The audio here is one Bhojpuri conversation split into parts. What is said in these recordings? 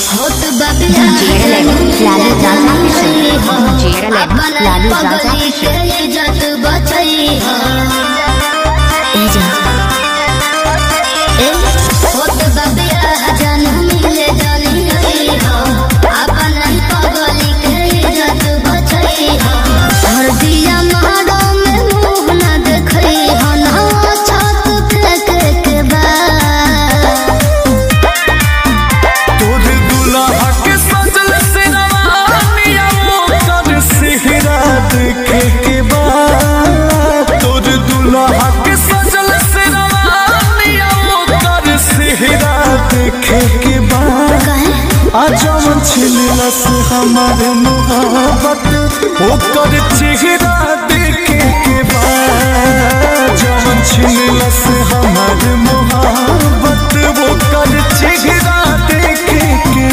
आजमन छिलस हमारे मोहब्बत ओकर चेहरा देखे के बाद जमन छिलस हमारे मोहब्बत ओकर चेहरा देखे के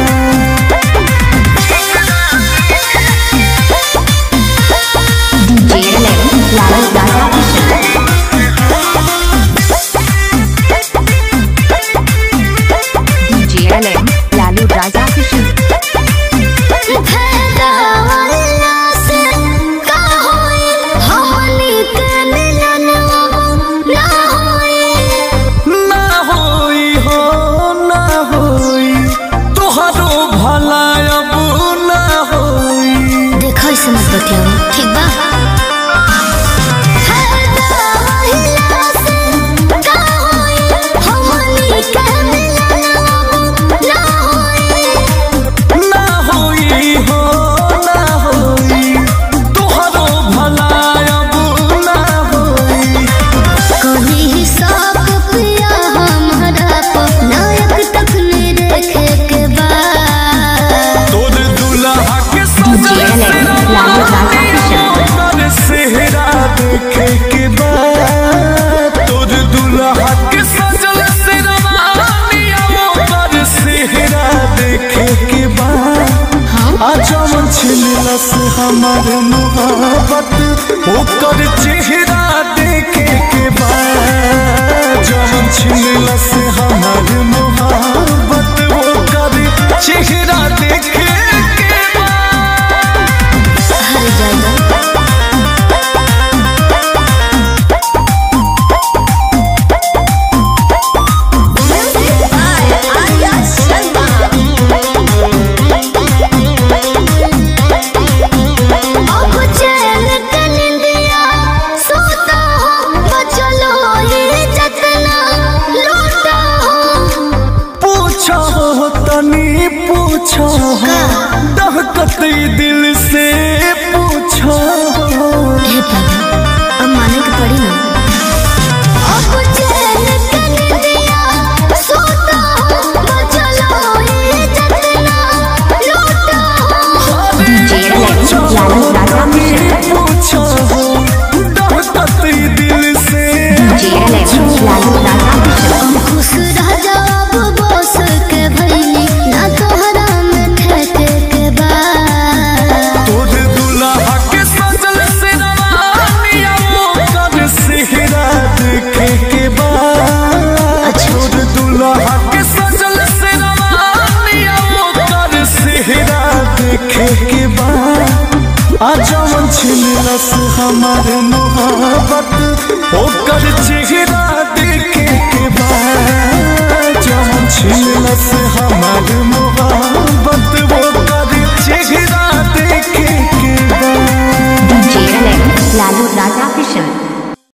ठीक बा आजमन छिलस हमारे मोहब्बत ओकर चेहरा देखे के बाद जमन छिलस हमारे मोहब्बत ओकर चेहरा देखे के बाद हर जगह पूछो दहकत दिल से पूछो अब माने के पड़ी ना पूछो दहकत दिल से खुश रह जाओ बस के भइली ना तोहरा में ठेके के बाद तोर दुल्हा के सजल से रवानिया ओकर सेहरा देखे के बाद तोर दुल्हा के सजल से रवानिया ओकर सेहरा देखे के बाद आजमन छिलस हमारे मोहब्बत ओकर चेहरा देखे के बाद जमन छिलस हमारे मोहब्बत ओकर चेहरा देखे के बाद लालू राजा किशन।